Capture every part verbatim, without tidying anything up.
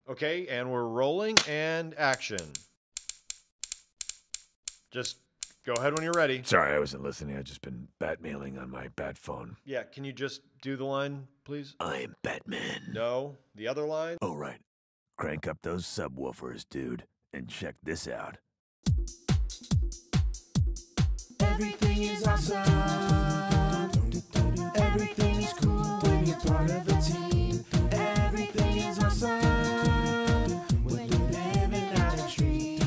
Okay, and we're rolling and action. Just go ahead when you're ready. Sorry, I wasn't listening. I've just been bat-mailing on my bat phone. Yeah, can you just do the line, please? I'm Batman. No, the other line? Oh, right. Crank up those subwoofers, dude, and check this out. Everything is awesome. Everything is cool when you're part of a team. Everything is awesome when you're living out a dream.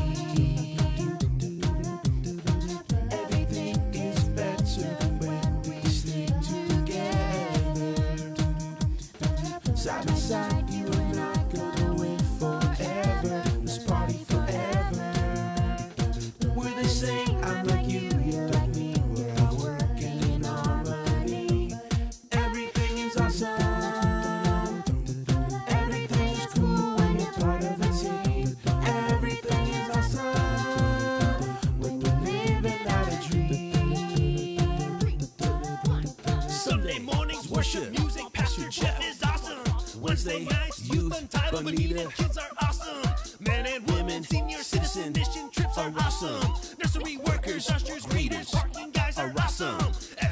Everything is better when we stick together. Side by side, you and I gonna win forever. Let's party forever. We're the same. I'm like you, you're like me. We're all working in harmony. Everything is awesome. Everything is cool when you're part of a team. Everything is awesome when we're living out a dream. Sunday mornings, worship music, Pastor Jeff is awesome. Wednesday nights, youth, Bonita, kids are awesome. Men and women, senior citizen, mission trips are awesome. Nursery workers, ushers, greeters, parking guys are awesome.